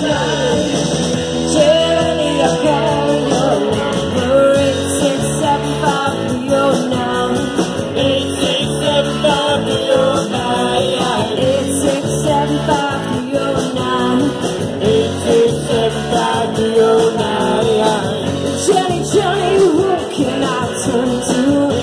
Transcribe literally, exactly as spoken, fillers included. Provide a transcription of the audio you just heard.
nine. Jenny, I call your number eight six seven five three oh nine. eight six seven five three oh nine. eight six seven five three oh nine. eight six seven five three oh nine. Jenny, Jenny, who can I turn to?